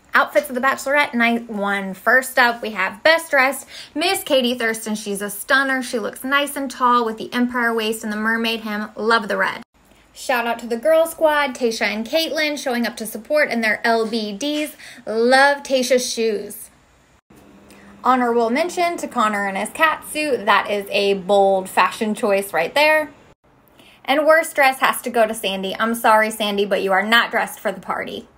Outfits of the Bachelorette night 1. First up, we have best dressed Miss Katie Thurston. She's a stunner. She looks nice and tall with the empire waist and the mermaid hem. Love the red. Shout out to the girl squad, Tayshia and Caitlin, showing up to support in their LBDs. Love Tayshia's shoes. Honorable mention to Connor in his cat suit. That is a bold fashion choice right there. And worst dress has to go to Sandy. I'm sorry, Sandy, but you are not dressed for the party.